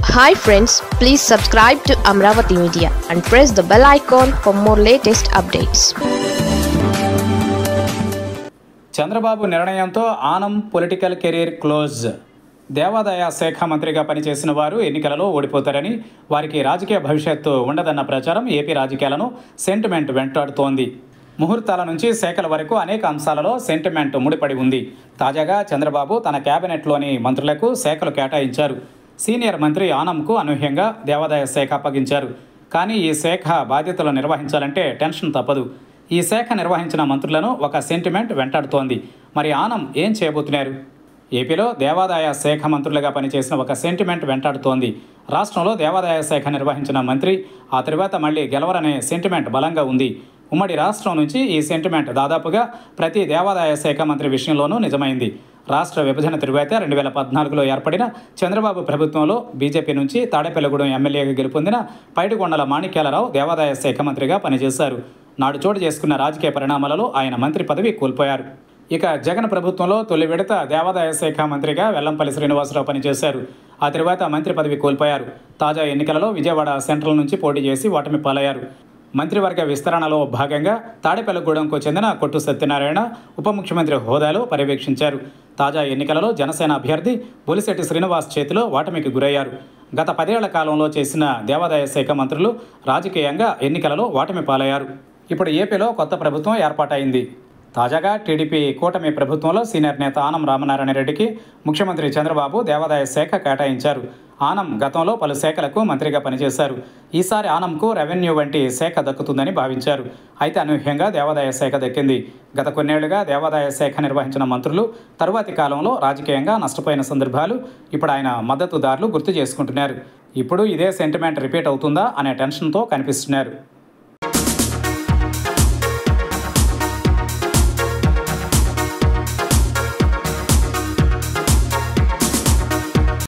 Hi friends, please subscribe to Amravati Media and press the bell icon for more latest updates. Chandrababu నిర్ణయంతో Anam political career close. దేవాదాయ శాఖ మంత్రిగా పనిచేసిన వారు ఎన్నికలలో ఓడిపోతారని, వారికి రాజకీయ భవిష్యత్తు ఉండదన్న ప్రచారం ఏపీ రాజకీయాలను సెంటిమెంట్ వెంటాడుతోంది. ముహూర్తాల నుంచి శాఖల వరకు అనేక అంశాలలో సెంటిమెంట్ ముడిపడి ఉంది. తాజాగా చంద్రబాబు తన కేబినెట్లోని మంత్రులకు శాఖలు కేటాయించారు. సీనియర్ మంత్రి ఆనంకు అనూహ్యంగా దేవాదాయ శాఖ అప్పగించారు. కానీ ఈ శాఖ బాధ్యతలు నిర్వహించాలంటే టెన్షన్ తప్పదు. ఈ శాఖ నిర్వహించిన మంత్రులను ఒక సెంటిమెంట్ వెంటాడుతోంది. మరి ఆనం ఏం చేయబోతున్నారు? ఏపీలో దేవాదాయ శాఖ మంత్రులుగా పనిచేసిన ఒక సెంటిమెంట్ వెంటాడుతోంది. రాష్ట్రంలో దేవాదాయ శాఖ నిర్వహించిన మంత్రి ఆ తరువాత మళ్ళీ గెలవరనే సెంటిమెంట్ బలంగా ఉంది. ఉమ్మడి రాష్ట్రం నుంచి ఈ సెంటిమెంట్ దాదాపుగా ప్రతి దేవాదాయ శాఖ మంత్రి విషయంలోనూ నిజమైంది. రాష్ట్ర విభజన తరువాత 2014లో ఏర్పడిన చంద్రబాబు ప్రభుత్వంలో బీజేపీ నుంచి తాడేపల్లిగూడెం ఎమ్మెల్యేగా గెలుపొందిన పైడికొండల మాణిక్యాలరావు దేవాదాయ శాఖ మంత్రిగా పనిచేశారు. నాడు చోటు చేసుకున్న రాజకీయ పరిణామాలలో ఆయన మంత్రి పదవి కోల్పోయారు. ఇక జగన్ ప్రభుత్వంలో తొలి విడత దేవాదాయ శాఖ మంత్రిగా వెల్లంపల్లి శ్రీనివాసరావు పనిచేశారు. ఆ తరువాత మంత్రి పదవి కోల్పోయారు. తాజా ఎన్నికలలో విజయవాడ సెంట్రల్ నుంచి పోటీ చేసి ఓటమి పాలయ్యారు. మంత్రివర్గ విస్తరణలో భాగంగా తాడేపల్లిగూడెంకు చెందిన కొట్టు సత్యనారాయణ ఉప ముఖ్యమంత్రి హోదాలో పర్యవేక్షించారు. తాజా ఎన్నికలలో జనసేన అభ్యర్థి బొలిశెట్టి శ్రీనివాస్ చేతిలో ఓటమికి గురయ్యారు. గత 10 ఏళ్ల కాలంలో చేసిన దేవాదాయ శాఖ మంత్రులు రాజకీయంగా ఎన్నికలలో ఓటమి పాలయ్యారు. ఇప్పుడు ఏపీలో కొత్త ప్రభుత్వం ఏర్పాటైంది. తాజాగా టీడీపీ కూటమి ప్రభుత్వంలో సీనియర్ నేత ఆనం రామనారాయణ రెడ్డికి ముఖ్యమంత్రి చంద్రబాబు దేవాదాయ శాఖ కేటాయించారు. ఆనం గతంలో పలు శాఖలకు మంత్రిగా పనిచేశారు. ఈసారి ఆనంకు రెవెన్యూ వంటి శాఖ దక్కుతుందని భావించారు. అయితే అనూహ్యంగా దేవాదాయ శాఖ దక్కింది. గత కొన్నేళ్లుగా దేవాదాయ శాఖ నిర్వహించిన మంత్రులు తరువాతి కాలంలో రాజకీయంగా నష్టపోయిన సందర్భాలు ఇప్పుడు ఆయన మద్దతుదారులు గుర్తు చేసుకుంటున్నారు. ఇప్పుడు ఇదే సెంటిమెంట్ రిపీట్ అవుతుందా అనే టెన్షన్తో కనిపిస్తున్నారు.